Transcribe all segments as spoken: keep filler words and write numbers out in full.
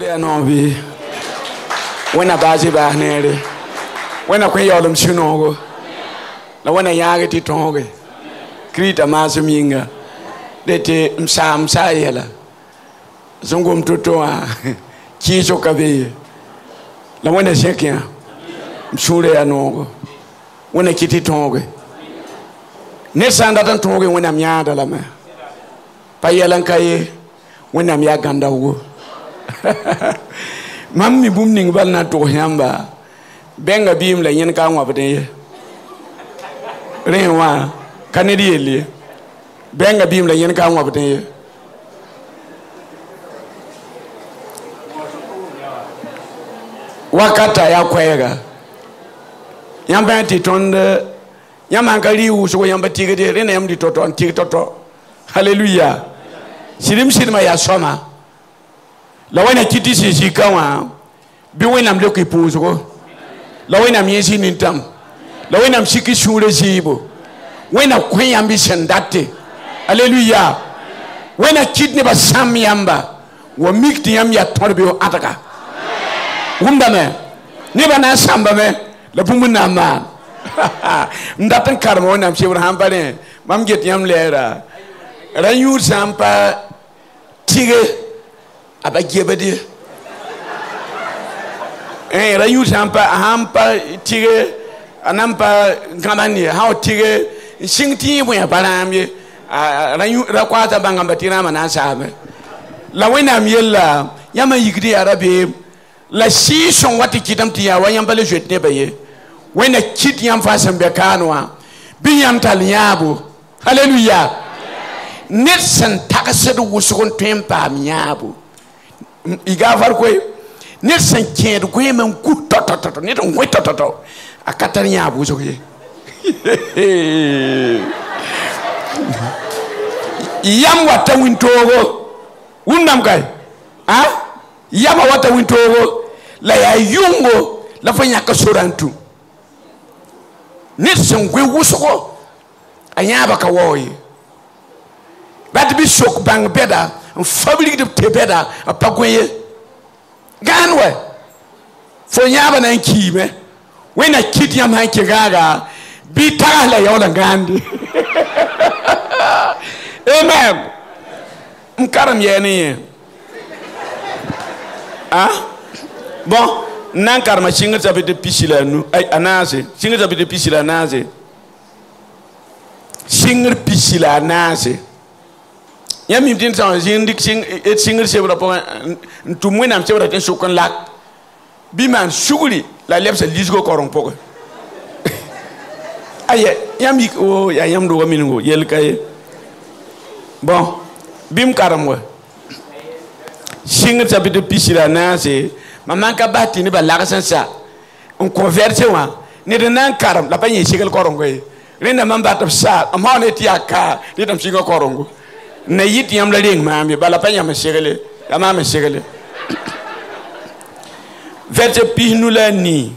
ya no bi wena baji ba nere wena kwen yolum shunogo la wena yaga ti tonge krita mazuminga dete msa msa yela zongo mtoto wa kicho kabe la wena shekia mshure ya nogo wena kiti tonge ne sanda tan tonge wena myada la ma pa yelan kaye wena mya ganda wo mammi bum ning bal na to yamba benga bim la yen ka ngwa bade rewa kanedi eli benga bim la yen ka ngwa bade wakata ya kwega yamba ti tonde yamba kali uso yamba tigede rena yamba toto anti toto hallelujah sirim sirma ya soma la wena kiti sisi kawa bi wena mleko ipuzo la wena miezi nintam la wena mshiki shure zibo wena kwen ambition date hallelujah wena kidne ba sam yamba wa mikti yam ya torbi o ataka wumba me ni bana samba me la bumuna ma ndatan karmo na mshi Abraham bane mam get yam lera ranyur sampa tige aba gebede eh rayu sampa hampa tige anampa ngamani how tige singti bo ya balamye rayu rakwata bangamba tirama na sabe la wena miela yama yigdi arabe la sison wati kitam tiya wayamba le jetne baye wena kit yam fasam be kanwa bi yam taliyabo hallelujah net san takasadu wusukon tempa miyabo iga farko ne san kien ko men ku to to to ne don to to to akatanya abu so ye yam wata wintogo wundam kai ha yama wata wintogo la ya yungo la fanya ka sorantu ne san gwe wusuko anyaba ka woyi bat bi sok bang beda fabrique de tebeda apagweye ganwe fo nyaba na nkime wena kiti yam hanke gaga bi tala yola gandi amen mkaram yeni ah bon nan karma chinga tabe de pisila nu ay anase chinga tabe de pisila naze chinga pisila naze yami tin sa jindik sing et singer sebra po ntumwe nam sebra ten sokon lak biman suguri la lebsa lisgo koron poko aye yami o ya yam do mingo yel kay bon bim karamwa singer tabi de pisira na se maman ka bati ni ba la sa on converse wa ni de nan karam la panye sigal koron koy rena man batab sa amone tiaka ni dam singo korongo na yit yam la ring mami bala panya ma segele ya mama segele vete pinu la ni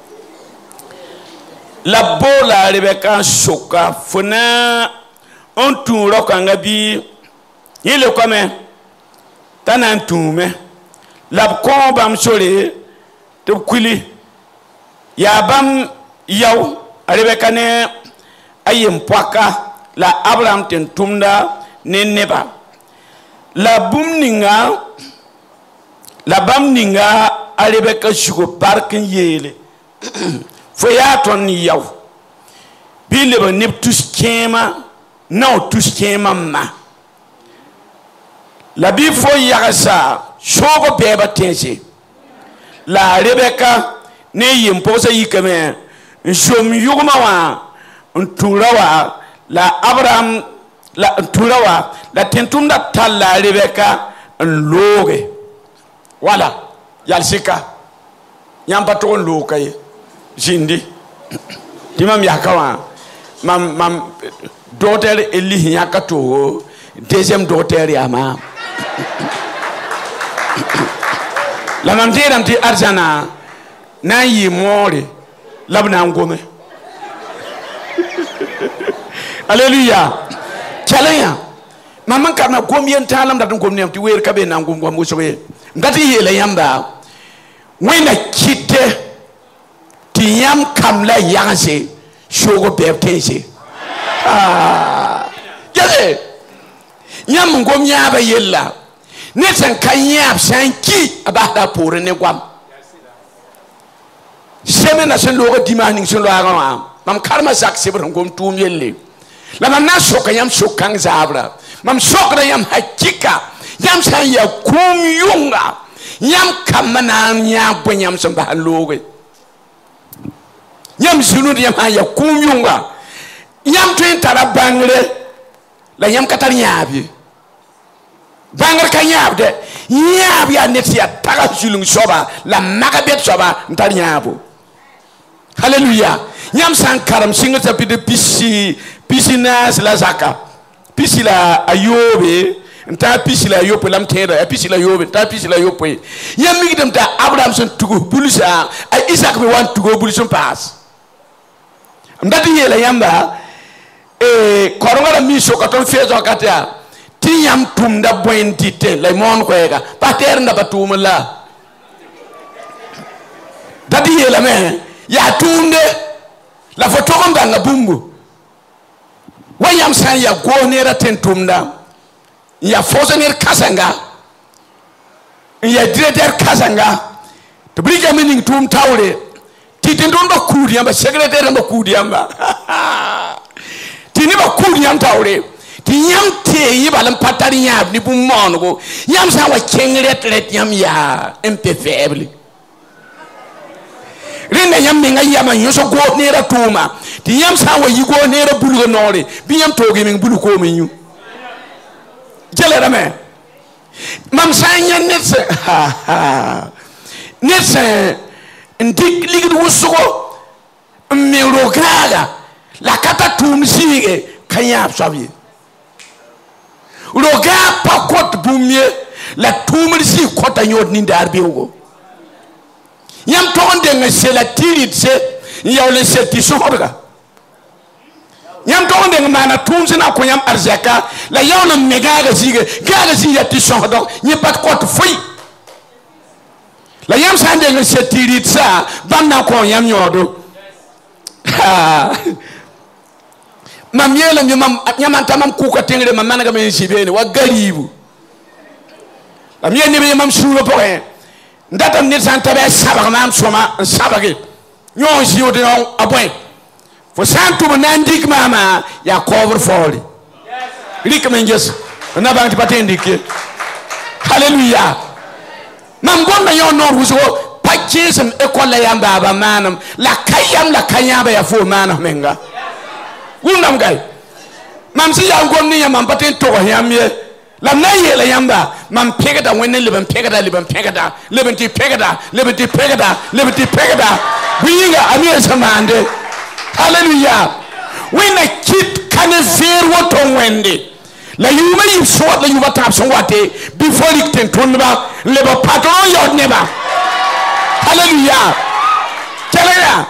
la bola rebeka soka fona on tu rokanga bi yele kome tanan tume la ko bam sore to kuli ya bam yaw rebeka ne ayem poaka la Abraham ten tumda ne neba la bumninga la bamninga alebeka shugo parkin yele foyaton yaw bile ba neptus kema no tus kema ma la bi fo yagasa shogo beba tense la rebeka ne yimposa yikame nshom yugma wa nturawa la Abraham la turawa la tentunda talla rebeka loge wala yalsika yamba to lokay jindi dimam yakawa mam mam doter eli yakato deuxième doter yama la mam tiram ti arjana na yi more labna ngome alléluia chalaya maman karna gomien talam da ngom nem ti wer kabe na ngom ngom so ngati yela yamba wena kite ti yam kamla yanse shogo beptense ah jale yam ngom nyaba yella ne san kanyab sanki abada pour ne gwam semena sen logo dimani sen logo mam karma sak sebr ngom tum yelle la mam na soka yam sokang zabra mam sokra yam hakika yam san ya kum yunga yam kamana nya bonyam san ba logo yam sunu yam ya kum yunga yam twen tara bangle la yam katar nyabi bangar ka nyab de nyab ya net ya taga julung soba la magabet soba ntar nyabo hallelujah nyam san karam singa tapi de pisi pisi nas la zaka pisi la ayobe nta pisi la yope lam tera pisi la yobe nta pisi la yope yam mi dem ta abraham son tugo bulisa ay isaac be wan tugo bulison pass ndati yela yamba e koronga mi so katon fezo katia ti yam tum da boentite lay mon ko ega pater nda batum la dadi yela me ya tunde la foto ko nganga bumbu wayam san ya gonera tentumda ya fozenir kasanga ya directeur kasanga to briga mening tum tawre titindon ba kudi yamba secrétaire ba kudi yamba tini ba kudi yam tawre ti yam te yibalam patari yam ni bu monugo yam sa wa kengret ret yam ya un peu faible renda yam menga yama nyoso go nera tuma ti yam sa wa yigo nera bulugo nore bi yam toge men bulu ko men yu jele rame mam sa nyen net ha ha net ndik ligid wusugo me rogaga la kata tum sige kanya absabi roga pakot bumye la tumri si kota nyod ni dar biugo yam tonde nga se la tirit se yaw le se ti sohorga yam tonde nga mana tumse na ko yam arzaka la yaw na megaga sige gaga si ya ti sohdo ni pat kot foi la yam sande nga se tirit sa bamna ko yam nyodo mam yela mi mam nyama tamam ku ko tengre mam managa men sibeni wa garibu am yeni be mam sulo poe ndatam nit san tabe sabak mam soma sabake nyon jiwo de on aboy fo santu mo nandik mama ya cover foli rik men jes na banti patendike hallelujah mam gonna yon nor wuso pakisem école yamba ba manam la kayam la kanyaba ya fo manam menga gundam gay mam si ya ngom ni yam paten to yam ye la na yela yamba mam pegada wenen leben pegada leben pegada leben ti pegada leben ti pegada leben ti pegada winga amir samande hallelujah when a kid can ver what on wende la yuma yim short la yuma tap so wate before it ten tonba leba patron yod neba hallelujah kelaya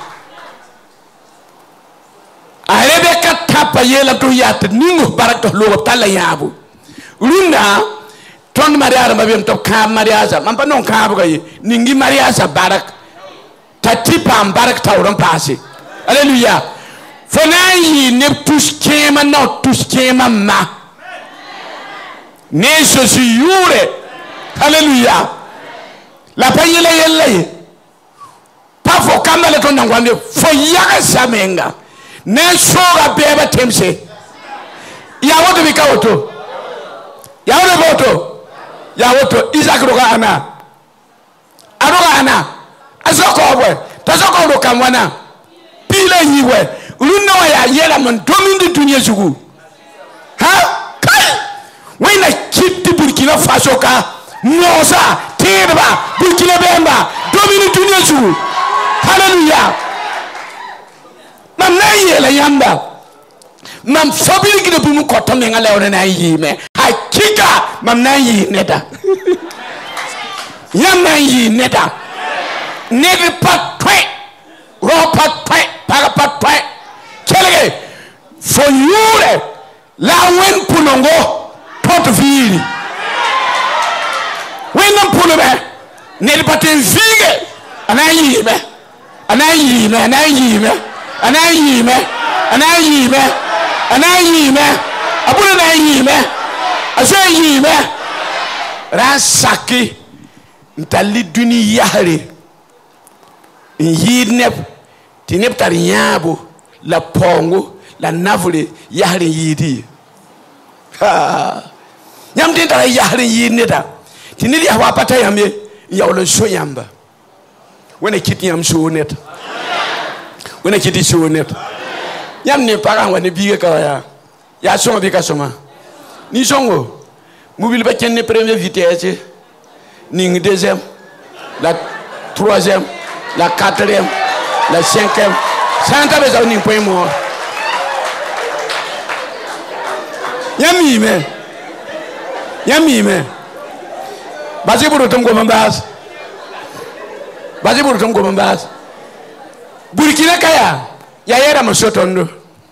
Rebecca tapa yela to yat ningo barak to lo tala yabu lunda ton mariage mabem to kam mariage mampa non kabu kay ningi mariage barak tatipa barak tawron passé alléluia fonayi ne tous kema no tous kema ma ne je suis yure alléluia la payela yella pa fo kamale to nangwande fo yaga samenga ne soga beba temse ya woto bika woto ya woto ya woto Isaac roga ana aroga ana azoko bwe tazoko ro kamwana pile yiwe ulunno ya yela mon domindi dunia jugu ha kai wena kitti Burkina Faso ka mosa tirba Burkina Bemba domindi dunia jugu hallelujah mam na yela yamba mam fabili gide bumu koto me ngale ore na yime hakika mam na yi neda yamba yi neda nebe patwe ro patwe para patwe kelege for you la wen punongo pot vili wen me ne patin vige anayi me anayi me anayi me anayi me anayi me anayi me abuna anayi me asayi me rasaki ntali duni yahre yidnep tinep tar nyabo la pongo la navre yahre yidi ha nyam tin tar yahre yidneta tinili hawa pata yame yawlo so yamba wona kiti yam so net wona kiti so net yam ne para wona biga ka ya ya so bi ka soma ni songo mobile ba kenn première vitesse ni deuxième la troisième la quatrième la cinquième santa bezo ni point mort yami me yami me bazi buru tum ko mbas bazi buru tum ko mbas Burkina kaya ya yera masotondo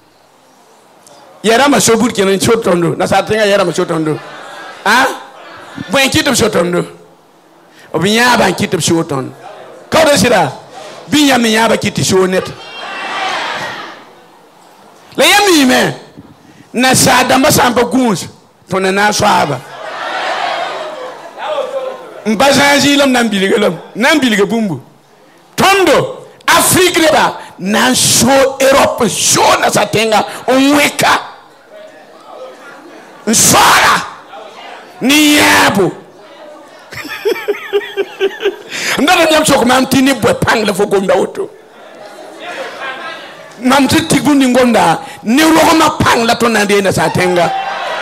yera maso Burkina sotondo na satenga yera masotondo ah buen kitum sotondo obinya ba kitum sotondo ko de sira binya mi yaba kiti sonet le yami me na sada mbasamba guns tona na swaba mbazaji lam nambilige lam nambilige bumbu tondo Afrique leba nan so Europe so na satenga onweka nsara ni yabo ndara nyam so ko mam tini bo pangle fo gonda woto mam titi gundi gonda ni ro ma pangla to na de na satenga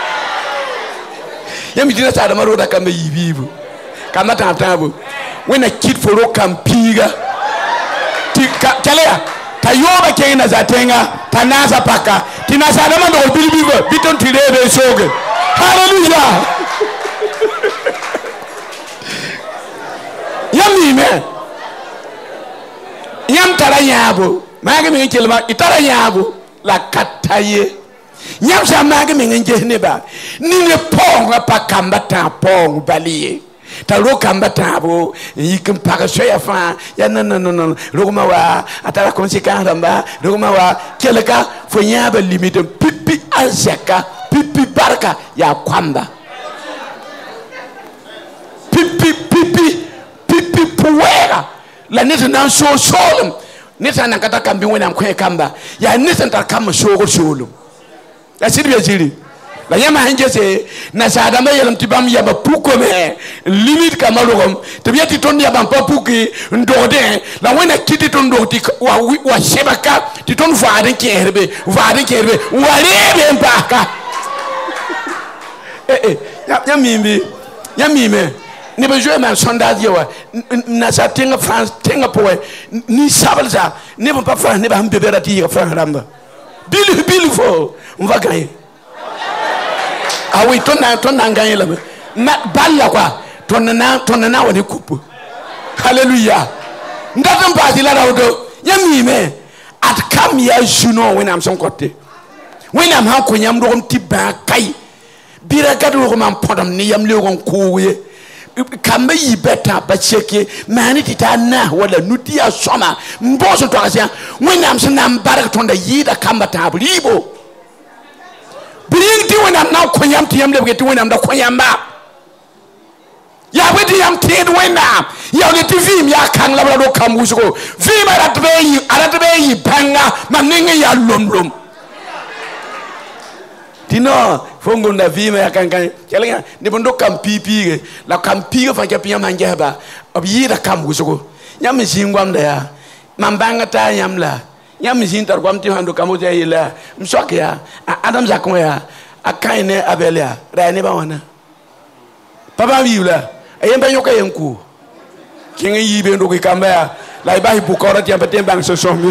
yami dina sa da maro da kamba yibibu kama tantabo wena kid for ro kampiga kalea tayoba kena zatenga tanaza paka tinasada mando bilibigo biton tirebe soge hallelujah yami me yam taranyabo mage me kelma itaranyabo la kataye nyam sa mage me ngene ba ni ne ponga pakamba ta pong baliye ta rokamba tabo yikim paga soya fa ya non non non rogma wa atara conséquence ramba rogma wa keleka fo nyaba limite pipi azaka pipi barka ya kwamba pipi pipi pipi puwera la neta nan so solum neta nan kata kambi wona kwe kamba ya neta tar kam so solum ya sidi be jiri la yama hanje se na sada ma yelam tibam yaba puko me limite kamalogom to biati ton yaba pa puki ndode la wona kiti ton ndoti wa wa shebaka ti ton vaade kerbe vaade kerbe warebe mpaka eh eh ya mimbi ya mime ne be jouer ma sondage yawa na sa tenga France tenga poe ni sabalza ne ba France ne ba hambe berati ya France ramba bilu bilu fo on va gagner. Ah oui, ton ton a gagné là. Balla quoi. Ton na ton na woni coupe. Alléluia. Ndatam parti là rawdo. Yami me at kam ya juno when am son côté. When am ha ko nyam do tiba kai. Bira gadu ko man podam ni yam le gon kowe. Kambe yi beta ba cheke mani titana wala nutia soma. Mboso to asia. When am son am barak ton da yida kamba tablibo. Bring to when I'm now Koyam Tiam get to when I'm the Koyamba. Ya with the am Tid when I'm ya the T V, ya can lavo come with go. Vima at bay, at bay, banga, maninga ya lum lum. Tino, Fongunda Vima, I can telling her, Nibondo come pee, la campio for Japia Manjaba, of ye that come with go. Yam is in one there. Mambanga yamla. Yam is inter one to hand to Kamoja Hila, Msokia, Adam Zakoya, a kind Abelia, Ranibawana. Papa Vila, I am by Yoka Yanku. King Yiben Ruki Kamba, like by Bukora Tiapatem Banks or something.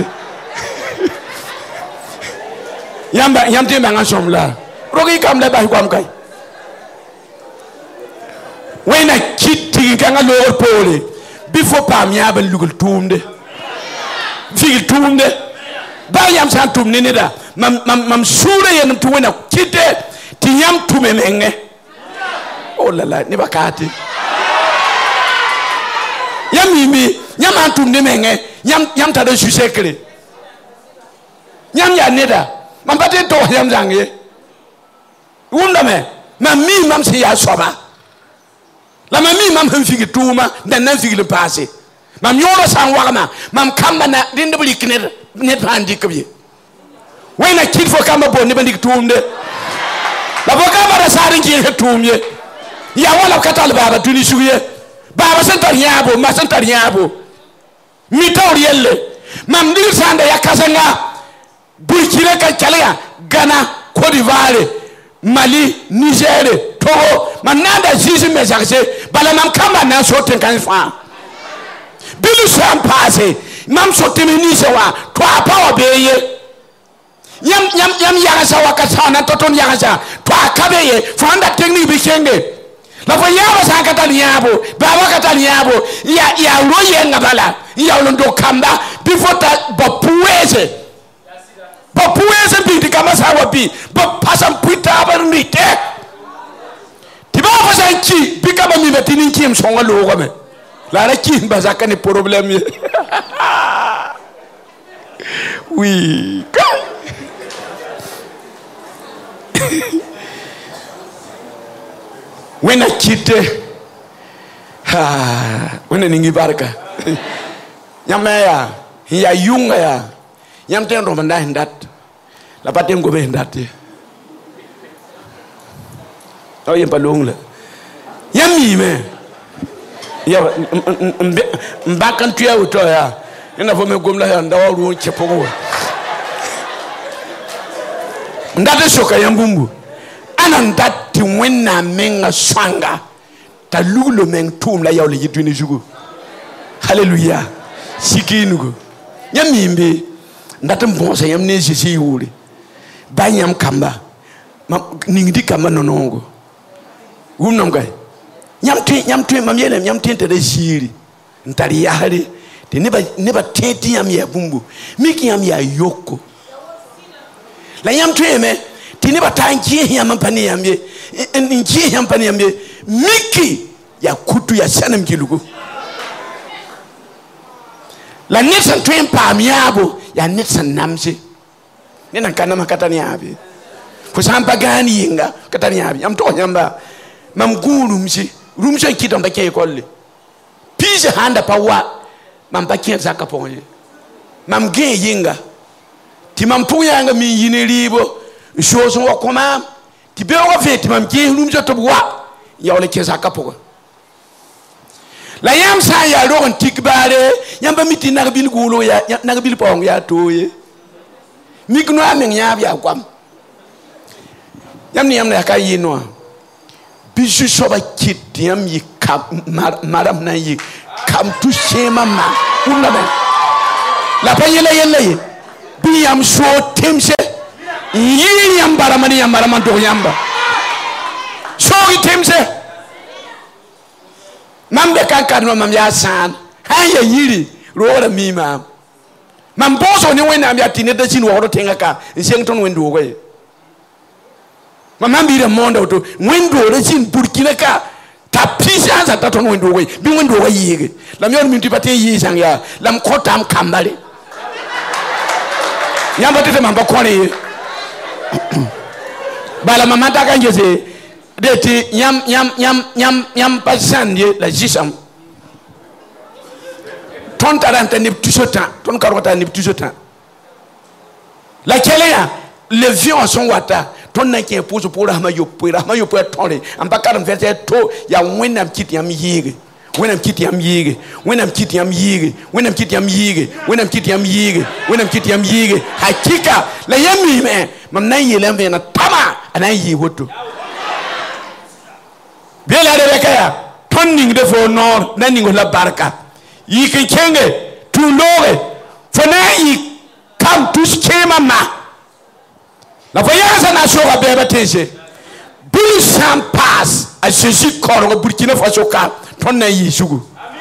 Yamba Yamtim Bangasomla, Roki Kamba by Quamkai. When I kid Tinganga Lord Poli, before Pamiab and Lugal Tunde, Fig Tunde. Bayam santum ninida mam mam mam sura yen tuwena kite tiyam tumemenge oh la la ni bakati mi nyam antum de menge nyam nyam ta de susekre nyam ya neda man pate to nyam zange wunda me ma mi mam si ya soba la ma mi mam han figi tuma dan nan figi le passé mam yoro san wagama mam kamba na dinde buli knet net handi kabye wayna kid fo kamba bo ne bandi tumde la boka bara sarin ki tumye ya wala katal baba tuni suye baba santar nyabo ma santar nyabo mi tawr yelle mam dir sande ya kasanga burkina ka kalya Ghana Côte d'Ivoire Mali Niger Togo mananda zizi mejarse bala mam kamba na so ten kan fa bilu sam passé mam so temini se wa to apa obeye yam yam yam yagasa wakasa na toton yagasa to akabeye fanda technique bi kenge la fo yaba sa kata nyabo baba kata nyabo ya ya roye ngabala ya londo kamba bifota bapuweze bapuweze bi kama sawa bi ba pasam puita barnite tiba fa sanki bi kama mi betini kim songa logo me la ra kim bazaka ni problème oui when I kite ha when ningi barka nyamaya ya yunga ya nyamten ro manda hindat la paten go be hindate o yempa longla yami me ya mbakan tuya uto ya ina fo me gomla ya ndawa ru chepogo ndate soka yambumbu ana ndati wena menga swanga ta lulo meng tum la yawle yitwini jugo hallelujah sikinugo nyamimbe ndate mbonse yamne sisi yuri banyam kamba ningdi kamba nonongo wumnam kay nyamti nyamti mamyele nyamti te de jiri ntari yahari te neba neba teti yam ya bumbu miki yam ya yoko la yam tueme tini batanki yam pani yambe nki yam pani yambe miki ya kutu ya sana mkilugo la nitsan tuem pa miabo ya nitsan namse nina kana makatani yabi kusamba gani yinga katani yabi am to nyamba mam gulu msi rumsha kitam bake kolle pise handa pawa mam bake zaka ponje mam ge yinga ti mam puyanga mi yine ribo shoso wakoma ti be wa feti mam ge rumsha to wa yawle ke zaka pogo la yam sa ya ron tikbare yamba miti nagbil gulo ya nagbil pong ya toye mikno amen ya bia kwam yam ni yam na ka yinwa bisu soba kitiam yi kam maram na yi kam tu shema ma unna ben la pa yele yele bi yam so temse yi yam baramani yam baraman to yamba so yi temse mambe kankan no mam ya san han ya yiri ro mi ma mam boso ni wena am ya tineda sin wo ro tengaka nsengton wendo ko ye mama mbira monda to wendo rechin burkina ka ta pisa za ta ton wendo we bi wendo we yige lam yon minti pate yi sang ya lam khotam kambale nyamba tete mamba kone bala mama ta kanje se deti nyam nyam nyam nyam nyam pasande la jisam ton taranta ni tusotan ton karota ni tusotan la kelea le vieux son wata ton na ki pose pour rahma yo pour rahma yo pour tonre am bakar verset to ya wenam kiti am yige wenam kiti am yige wenam kiti am yige wenam kiti am yige wenam kiti am yige wenam kiti am yige hakika la yami me mam nan yele am na tama anan yi woto bela de bekaya ton ning de fo nor nan ning la barka yi ke kenge tu lore fo na yi kam tu skema ma la voyage na shoga beba tense bul sam pass a Jésus corps Burkina Faso ka ton na yi sugu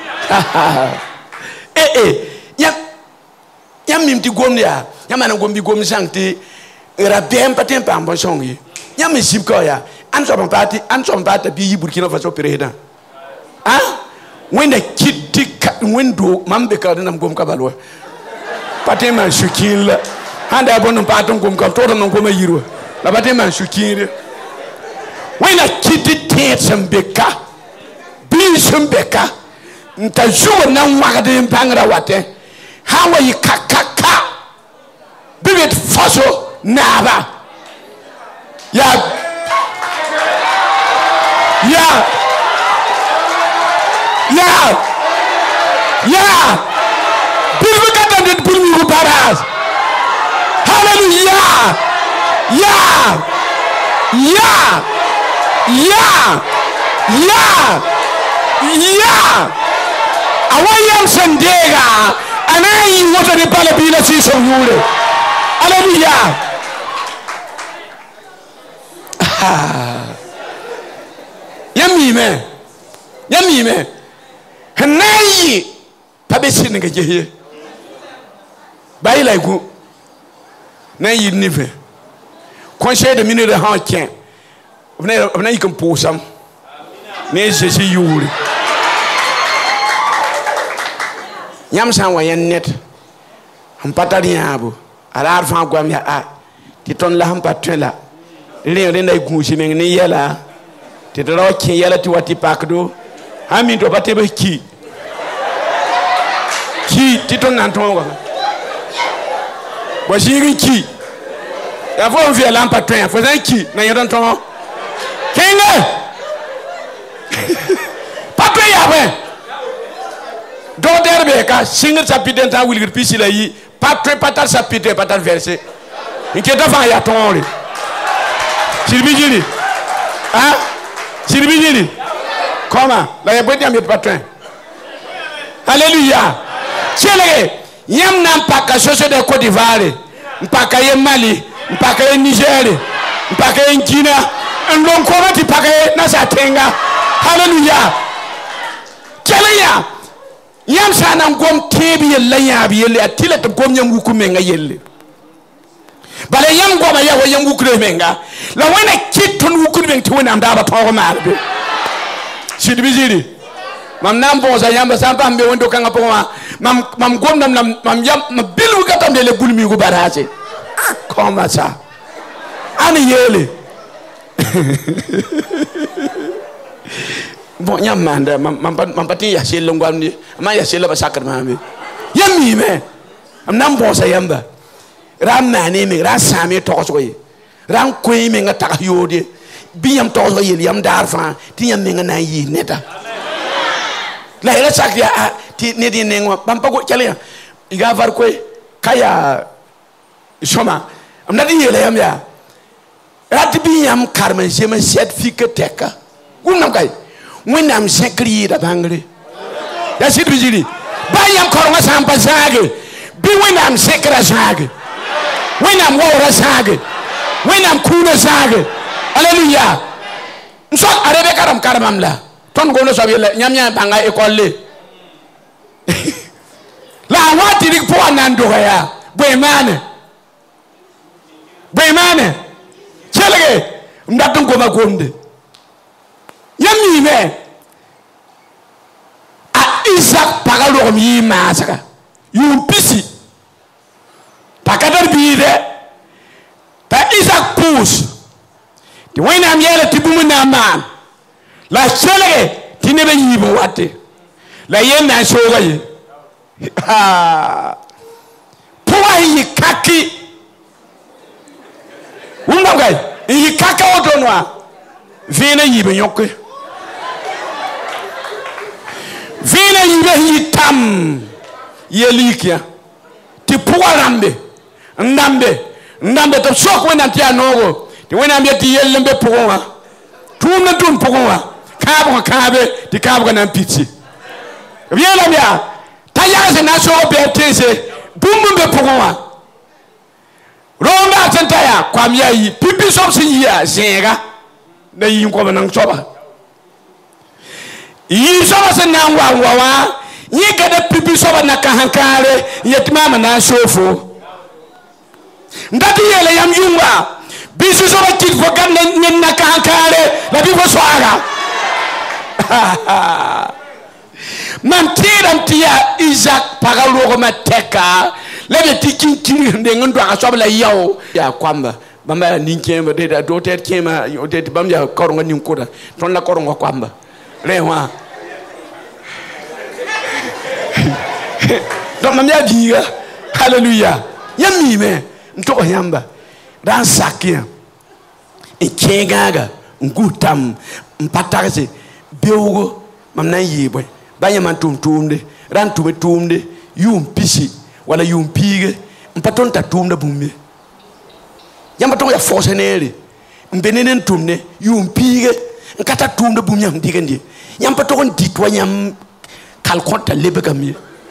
eh eh ya ya mimti gomni ya ya mana gombi gom santi era bien patin pa bon songi ya me sip ko ya an so parti an so parti bi Burkina Faso président ah when the kid when window mam be ka nam gom ka balwa patin man shukin la handa bon non paton gom ka to non gom yiro la patin man shukin when a kiti tensem beka bisum beka nta juwa na wagade bangra wate hawa yi kakaka bibet faso naba ya ya ya ya bibi kata de bibi paras hallelujah ya ya ya ya ya awayam sandega anayi wota de pala bila si so yure hallelujah yami me yami me hanayi pabesi nga jehe bayi la ku na yi nive conseil de minute de han tien venez venez comme pour ça mais je suis yuri yam san wa yen net ham patari abo ala arfan gwam ya a ti ton la ham patrin la le le nay guusi men ni yela ti do ki yela ti wati pakdo hami do batebe ki ki ti ton nan ton wa bo jiri ki ya fo vi la patrin fo zan ki na yedon ton kenga patrin ya we do derbe ka singa chapitre ta wilgir pisila yi patrin patar chapitre patar verset inke da fa ya ton Sirbi jiri. Hein? Sirbi jiri. Comment? La yabodi am patron. Alléluia. Chelege, yam na mpaka soso de Côte d'Ivoire, mpaka ye Mali, mpaka ye Niger, mpaka ye Guinea, ndonko ti paka ye na satenga. Alléluia. Chelege, yam sana ngom tebi ye lanya bi ye atile to gom nyam wuku menga yelle. Bale yam goma ya wa yam wukure menga la wana kitun wukure men tuwe nam daba tawo malbe sidi bijiri mam nam bon sa yam sa pambe wondo kanga poma mam mam gom nam mam yam bilu gatam de le gulmi go baraje comment ça ani yele bon yam manda mam mam pati ya sel ngwam ni ma ya sel ba sakar mame yam mi me am nam bon sa yamba ram nane me ran sami to so yi ran koy me nga tax yode bi yam to so yi yam dar fa ti yam me nga na yi neta la ila sak ya ti ne di ne ngwa bam pago chale iga var koy kaya shoma am na di yele yam ya rat bi yam karma jema certificat teka kunam kay winam sekri da bangre ya sit bi jiri ba yam korma sampa sage bi winam sekra sage when I'm war sage when I'm cool sage hallelujah nso arebe karam karamam la ton gono so yele nyam nyam banga école la wati dik po nan do ya boy mane boy mane chelege ndatum ko ma gomde yami me a Isaac pagalo mi masaka yu pisi pakadar biide ta Isaac pousse ti wayna am yele ti bumu na man la chelege ti ne be yibo watte la yenna soga yi ha puwa yi kaki wunda gay yi kaka odonwa vina yibe yokke vina yibe yi tam yelikia ti puwa rambe ndambe ndambe to sok wena ti anogo ti wena mbe ti yellembe puwa tumna tum puwa kabo kabe ti kabo na pitsi viela bia tayaze na so be tese bumbu be puwa ronda tentaya kwamya yi pipi so si ya zenga na yi ko nan soba yi so se na wa wa yi gada pipi so na kahankare yetimama na shofo ndati yele yam yumba bisu so batit fo kan nen na kankare la bi fo soara man tiram ti ya Isaac pagalo ma teka le betikin kiri ndengo ndo akaswabla yao ya kwamba bamba ninkemba de do tet kema de bamba koronga ninkoda ton la koronga kwamba lewa donc mamia diga hallelujah yami me ntoko yamba dan sakia e kengaga ngutam mpatagse bewgo mamna yibwe banya man tum tumde ran tume tumde yum pisi wala yum pige mpaton ta tumda bumbe yamba to ya force nele mbenenen tumne yum pige nkata tumda bumnya ndigendi yamba to kon ditwa nyam kal konta lebegami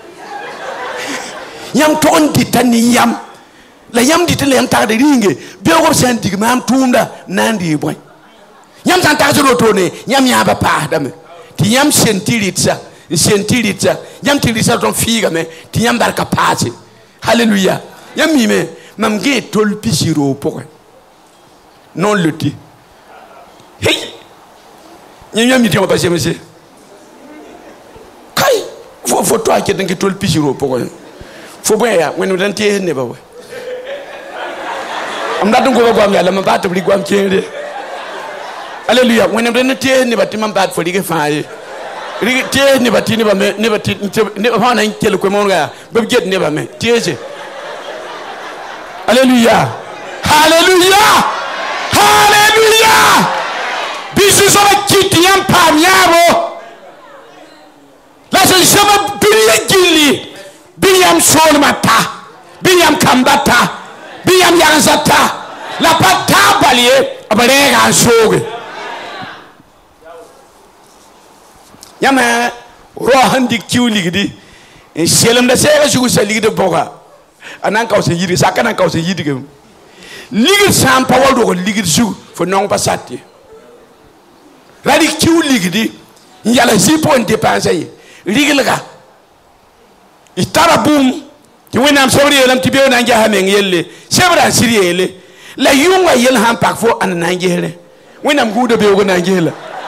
yam to on ditani yam la yam ditale yam ta de ringe bewgo sen digma am tumda nandi boy yam tan ta zoro to ne yam ya ba pa dame ti yam sentiritsa sentiritsa yam tiritsa ton figa me ti yam barka pase hallelujah yam mi me mam ge tol pisiro poko non le ti hey nyam yam mi ti on passer monsieur kai fo fo to ake den ge tol pisiro poko fo boya ya wenu dan tie ne ba we am da dun ko ba am ya la ma ba to bri gwam kende hallelujah wenu dan tie ne ba ti mam ba fo dige faaye ri tie ne ba ti ne ba me ne ba ti ne ba na kel ko mo nga ba get ne ba me tie je hallelujah hallelujah hallelujah bisu so ba kiti yam pam yabo la se shaba biye gili biyam sol mata biyam kambata biyam yanzata la pata balie abare ga soge yama rohan dik kiwligidi en selam da sega sugu saligide boga anan kaw se yidi sakana kaw se yidi gem ligid sam pawol do ligid su fo non passati radi kiwligidi yala zipo en dépenser ligilga itara boom ti wenam sawri yelam ti bew nan jaha men yelle sebra siri yelle la yunga yel han pak fo an nan jehele wenam gudo bew go nan jehela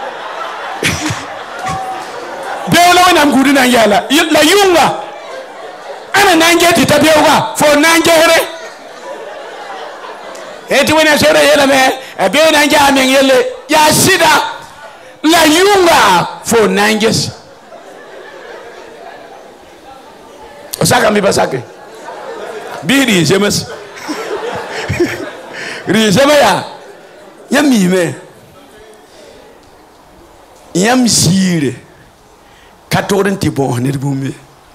bew la wenam gudo nan jehela la yunga ana nan jeti ta bew ga fo nan jehele e ti wenam sawri yela me e bew nan jaha men yelle ya sida la yunga fo nan jes osaka mi basake biri jemes ri jemaya yami me yam sire katoren ti bon ne bumbe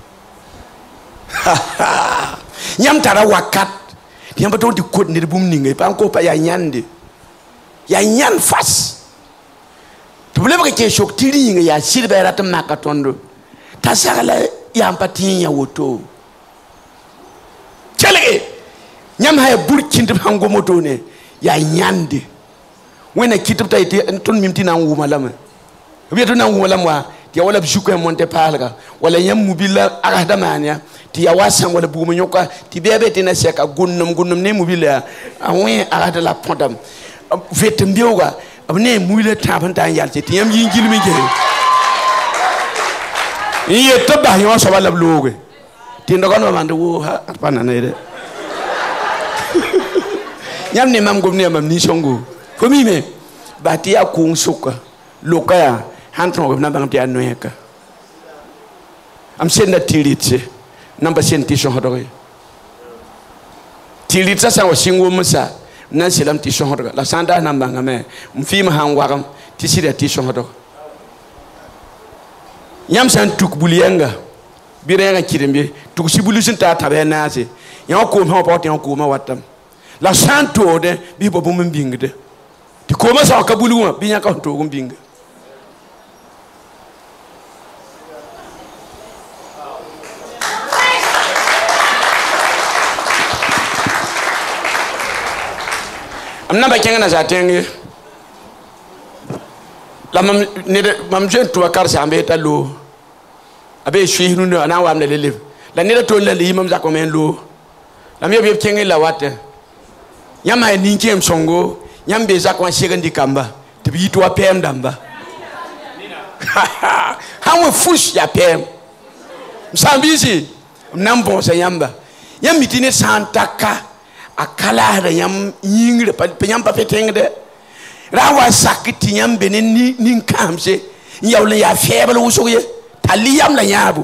yam tara wakat yam baton di kod ne bum ninga pa ko pa ya nyande ya nyan fas to lebe ke shok tiri nga ya sirbe ratam makatondo tasagala yam pati ya woto kelege nyam hay burkin de hango moto ne ya nyande wena kitub tay ton mimti na nguma lama bi to na nguma lamwa ti wala bisuko monte palga wala nyam mubila agada mania ti ya wasan wala bumu nyoka ti bebe ti na seka gunnum gunnum ne mubila awen agada la pondam vet mbioga abne muyle tabanta yalti ti yam yingil mi je iye to ba yo so wala bloge ti ndogon ma mande wo ha pana na de nyam ne mam gomne mam ni songo ko mi me ba ti ya ku suka lokaya hantro na bang ti anoeka am senda tilitse namba senti so hodoge tilitsa sa o singo musa na selam ti so hodoge la sanda namba ngame mfi ma hangwagam ti sida ti so hodoge yam san tuk bulienga birenga kirembe tuk sibulusin ta tabe nase yan ko ma pa yan ko ma watam la santo de bi bobo mun bingde ti ko ma sa ka buluwa bi nya ka to gum binga amna ba kenga na zatenge la mam ne mam je to kar sa ambe ta lo abe shi hunu na wa amna lele la ne to le imam za ko men lo la mi be kenga la wate yama ni nkem songo nyambe za ko shegandi kamba to bi to pem damba ha we fush ya pem Msambisi nambo sa yamba yam mitine santaka akala da yam yingre pa yam pa fetengde rawa sakiti yam benen ni nin kamse yawle ya faible wusoye tali yam la yabu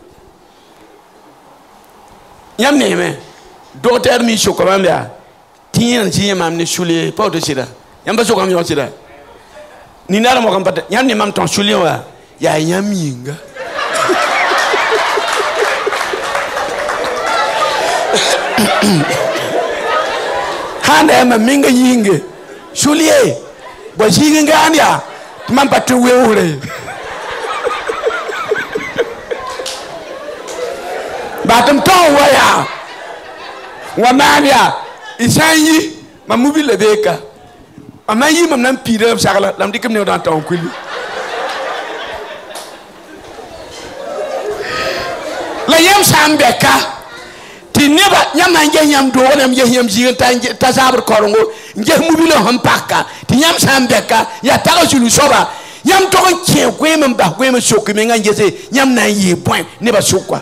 yam ne me docteur mi chokoma mbia tin ti yam ne chule pa to sida yam ba chokoma yo sida ni nala mo kam pat yam ne mam ton chule wa ya yam yinga handa ma minga yinge chule bo yinga ania mam pat we ure batam to waya wa mania isanyi mamubi lebeka amayi mam nan pire sakala lam dikem ne dan taw kuli la yam sambeka ti neba nyam na nge nyam do wona nge nyam jigen ta ta sabr korongo nge mubi lo hampaka ti nyam sambeka ya taga julu soba nyam to ko che kwe mam ba kwe mam sokku me nga ngese nyam na yi point ne ba sokwa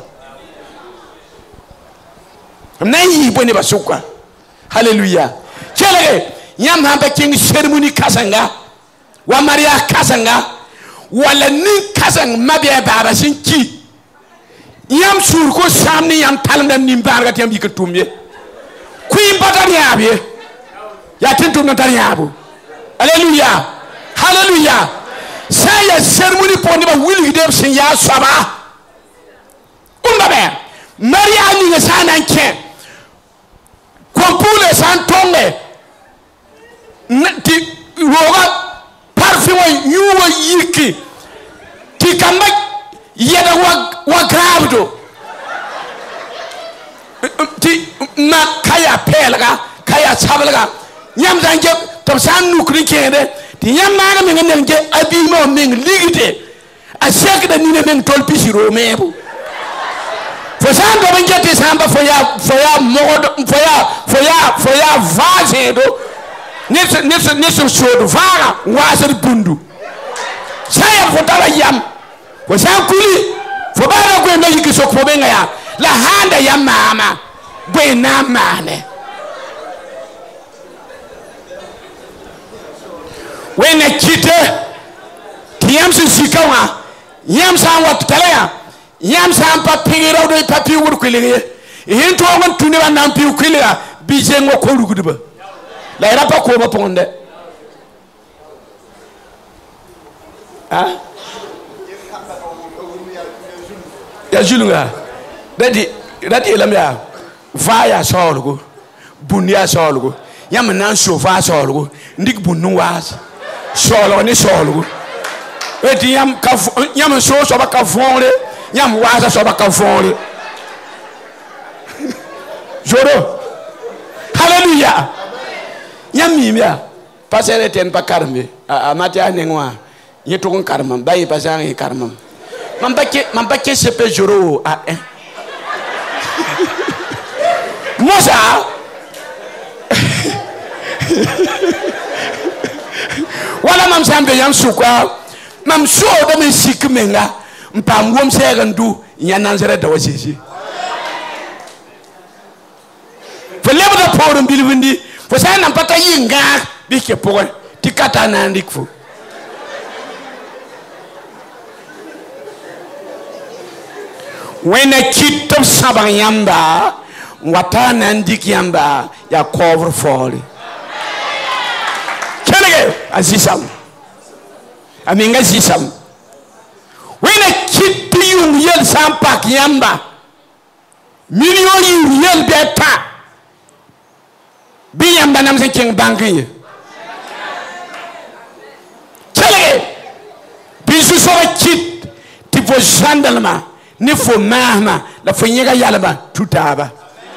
na yi point ne ba sokwa hallelujah chelege nyam hamba king ceremony kasanga wa maria kasanga wala ni kasang mabia baba sinki yam sur ko samni yam talna nim barga tem yikatumye kuim batariabe ya tintu no tariabu hallelujah hallelujah saya ceremony poni ba wili dem sin ya saba umbabe maria ni ngasana nke kompule santonge ti roga parfum yuwa yiki ti kamba yeda wa wa grabdo ti na kaya pelga kaya sablaga nyam zange to san nukri kende ti nyam na me ngene nge abi mo ming ligite a shek da ni ne men tol pisiro mebu fo san do ngete samba fo ya fo ya modo fo ya fo ya fo ya vase do nese nese nese sodo vara wasar bundu saya fo tala yam ko san kuli fo bara ko no yiki sok fo benga ya la handa ya mama bwe na mane wena kite tiyam si sikawa yam san wat talaya yam san pa pingiro do papi wur kulige yin to ngon tuni ba nan pi kuliga bi je ngo ko rugudiba la ira pa ko ba ponde ah ya julunga dadi dadi elamya vaya solgo bunia solgo yam nan so va solgo ndik bunu was solo ni solgo eti yam ka yam so so ba ka fonle yam was so ba ka fonle joro hallelujah yam mimia pasere ten pa karme a matia nengwa yeto karmam bayi pasang karmam mambake mambake sepe joro a eh Mosa wala mam sambe yam sukwa mam so da me sikmenga mpam wom segandu nyananzere da wasisi fo lebo da poro mbilwindi fo sa nam pata yinga bike pogo tikata na ndikfo wena kitom sabang yamba watana ndik yamba ya cover foli kelege azisam aminga zisam wena kitti yung yel sampak yamba million yung yel beta bi yamba nam se king banki kelege bi su so kit tipo jandalma ni fo mahma la fo nyega yalba tutaba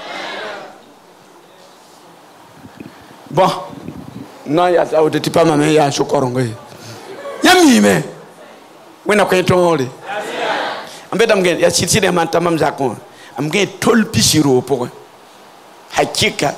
bon non ya sa de tipa mame ya shokorongo ya mime wena ko tole ambedam gen ya sitsi de man tamam zakon am gen tol pisiro poko hakika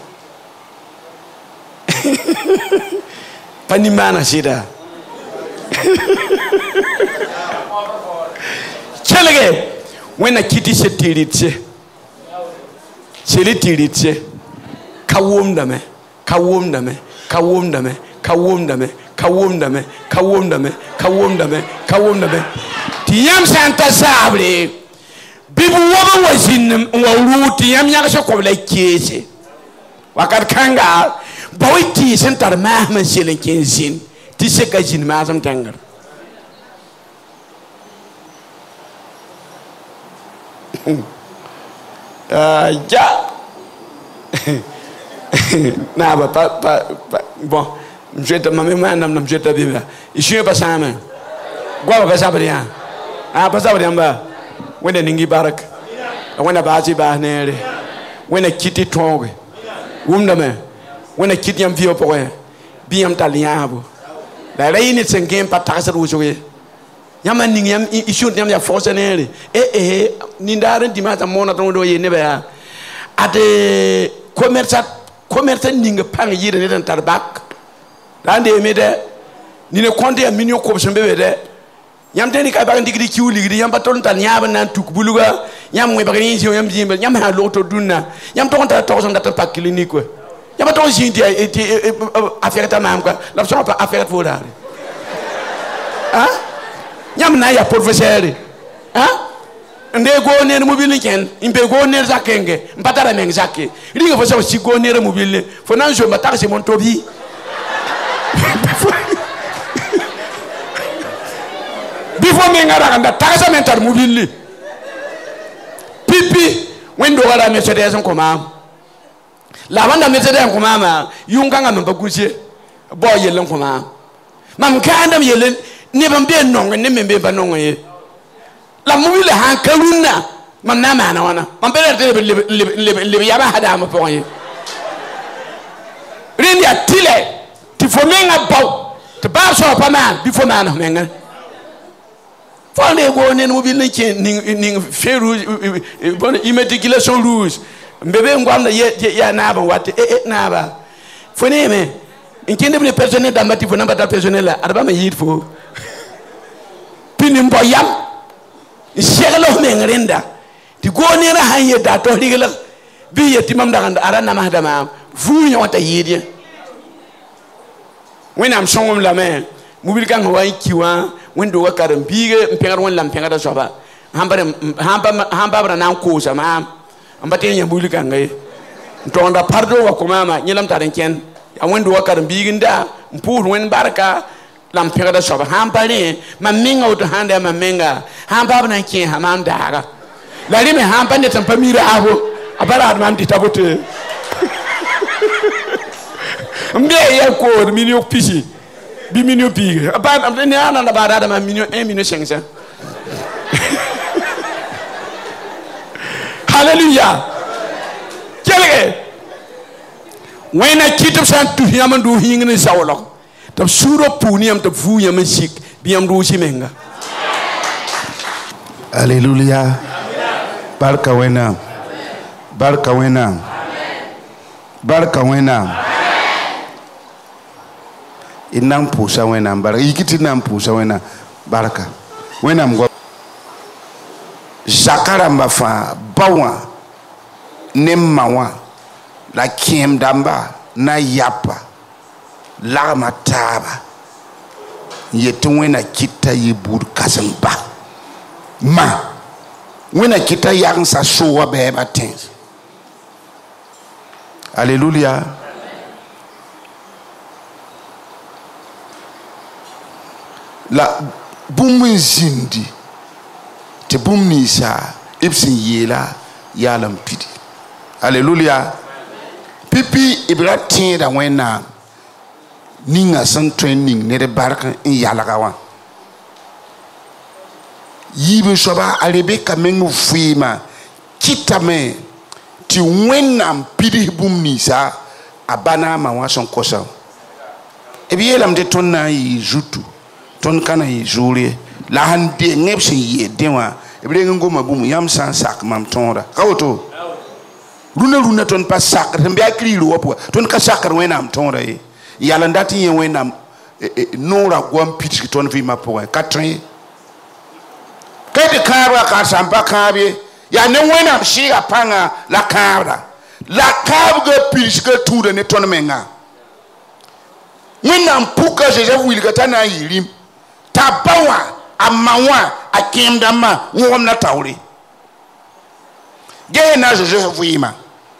pani mana sida chelege When a kitty said tiritse, Sili tiritse, Kawumdame, Kawumdame, Kawumdame, Kawumdame, Kawumdame, Kawumdame, Kawumdame, Kawumdame. Tiam Santa Sabre, Bibu was in Waru, Tiam Yakako like Kese. Wakat Kanga, Boy T Center Mahman Silling Kinsin, Tissekajin Mazam Tanger. Uh, yeah. Nah, but bon, je te m'amène madame, je te dis, je suis pas ça, mais quoi va ça bien? Ah, pas ça bien, bah, when the ningi barak, when a bazi bahnere, when a kitty tongue, woundame, when a kitty am vio poe, be am taliabo. The rain is a game, but tax away. Yaman yam issue them their force and eh eh Nindaran demands a monoton ye never at the commercial commercial ning pang year and tarbac. Then they made a Nina Conte a minu corption baby there. Yam Denica back and degree Q, Yam Baton and Yaban took Buluga, Yam Webanis, Yam Jim, Yam had Lotto Duna, Yam don't a thousand that pack clinique. Yamaton Cintia, Affecta Mamka, Lapsapa Affect for that. Huh? Yam na ya professeur ah nde go ne mobile ken imbe go ne zakenge mpatara men zake ringa fo so si go ne mobile fo nan jo mata se mon tobi before me ngara kanda takasa mental mobile pipi wendo wala Mercedes ko ma la wanda Mercedes ko ma yunga ngam ba kusie boy yelen ko ma mam kandam yelen ne ban be nonga ne membe ba nonga ye la mobile han kaluna man na mana wana man be le le le ya ba hada ma po ye rendi atile ti fo menga baw te ba so pa man bi fo man menga fo ne go ne mobile ne ke ning ning fe rouge bon immatriculation rouge mbebe ngwanda ye ya na ba wate eh eh na ba fo ne me nkende bi personnel da mati fo na ba personnel la arba ma yit fo pinim boyam sheglo mengrenda ti goni ra hanye da to digala bi yetimam da ganda ara na mahdama fu nyota yidi when am songum la me mubil kan wa kiwa wendo wa karam biige mpengar won lam pengar soba hambare hamba hamba bra nan ko sama ambate nya mubil kan ngai ntonda pardo wa ko mama nyelam taren ken ya wendo wa karam biige nda mpur wen barka lam pegada soba hampane maminga uto hande maminga hampa bana kin hamam daga lari me hampa ne tampa mira abo abara adman ditabote mbe ya ko minio pisi bi minio pi abana ne ana na bara da ma minio un minio cinq cents hallelujah kelege wena kitab san tu yamandu hingni sawlo tab suro puniam tab fu yam sik biam rusi menga hallelujah barka wena barka wena barka wena inam pusa wena barka ikiti nam pusa wena barka wena mgo zakara mbafa bawa nemmawa la kiem damba na yapa la mataba yetu wena kita yibur kasamba ma wena kita yang sa sowa beba things hallelujah la bumun zindi te bum nisa ibsin yela yalam pidi hallelujah pipi ibratin da wena ninga san training ne de barka in yalaga wa yibe soba alebe kamengu fuima kitame ti wena pidi bum nisa abana ma wa son kosa ebi yelam de tonna yi jutu ton kana yi jure la hande ngepse yi denwa ebi ngo ma bum yam san sak mam tonda kawto runa runa ton pas sak rembe akri ro po ton ka sakar wena am tonda yi yala ndati yen wena nora gwam pitch ton vi ma po katrin ka de cabra ka sampa kabe ya ne wena shiga panga la cabra la cabra puisque tout de ne ton menga wena mpuka jeje wilgata na yirim tabawa amawa akimdama wom na tawri ge na jeje vuima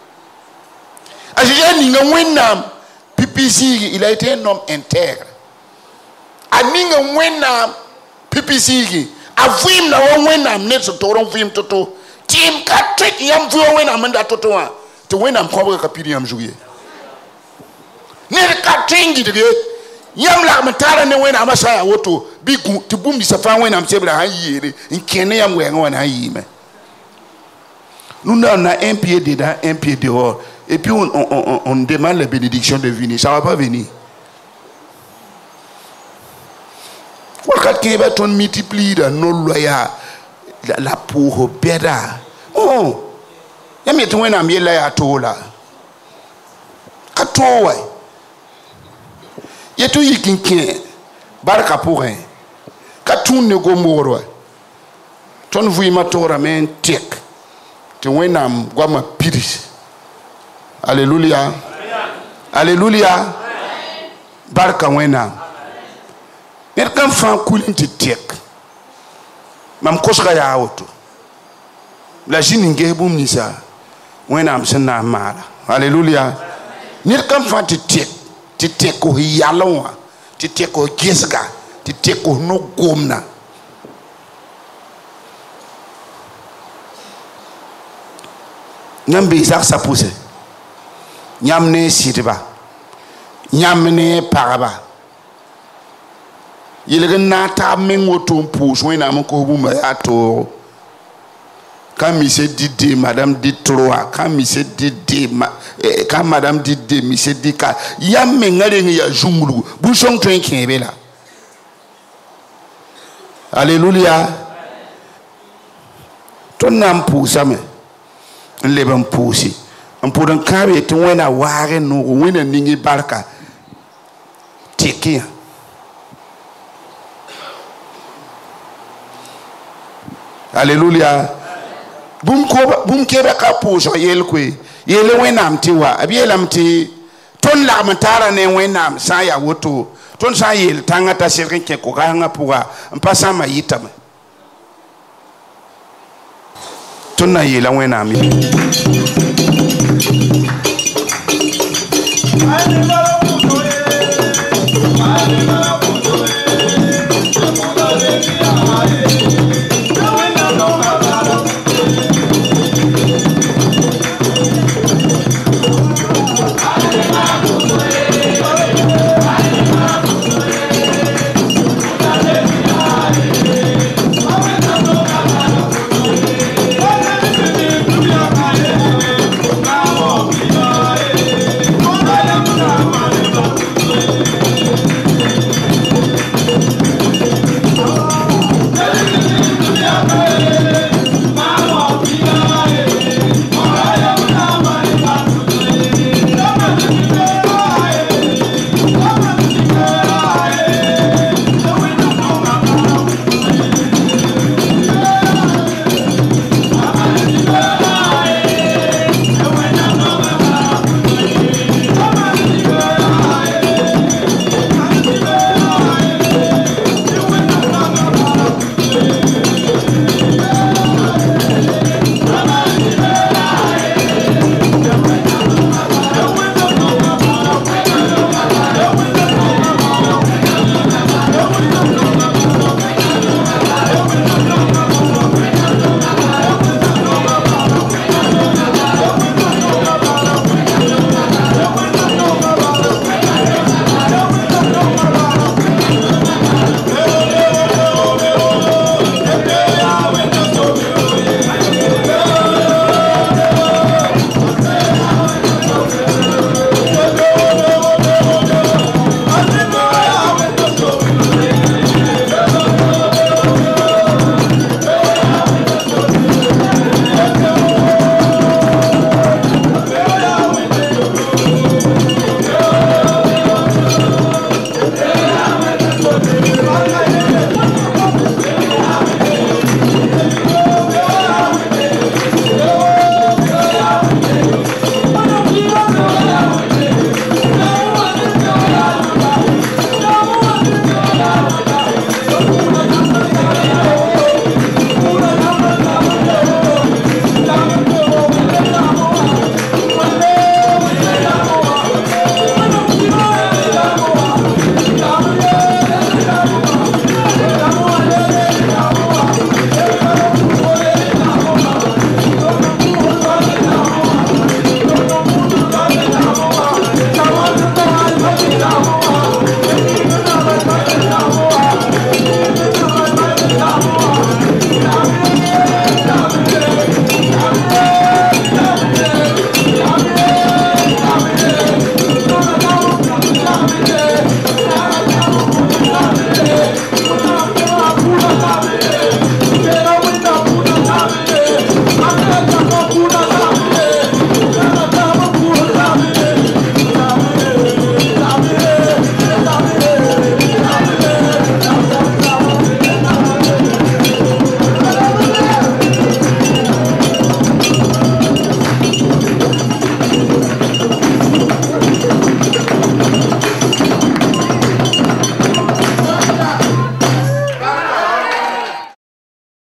a jeje ninga wena pipisi il a été un homme intègre a ninga wena pipisi a vuim na wena net so toron vuim toto tim ka trick yam vuo wena manda toto wa to wena mkobra ka piri yam jouer ne ka tingi de yam la matara ne wena amasaya woto bigu tibum di safa wena msebra han yere nkene yam wenga wana yime nous on a un pied dedans un pied dehors et puis on, on, on, on demande la bénédiction de venir ça va pas venir quand tu vas ton multiplier dans nos loyaux la pour beda oh yam yetu wena miela ya tola katowa yetu yikinkin baraka pour un katun ne go moro ton vuima tora men tek te wenam gwama piris alléluia alléluia baraka wenam net kan fan kulin ti tek mam kosga ya auto la jini ngebum ni sa wenam sena mala alléluia net kan fan ti tek ti tek ko yalwa ti tek ko gesga ti tek ko no gomna nambe sak sa pousse nyamne sitba nyamne paraba yelegen na ta mengo to pousse wena mon ko buma ato quand monsieur dit madame dit trois quand monsieur dit quand madame dit deux monsieur dit quatre ya mengale ya jungulu bu song twen kebela alléluia ton nam poussa me leben poussi on pour un carré to wena ware no wena ningi barka tiki alléluia bum ko bum kebe ka pousso yel kwe yele wenam ti wa abiyelam ti ton la matara ne wenam sa ya woto ton sa yel tanga ta serkin ke ko ga nga puga mpasa ma yitama ton na yela wenam I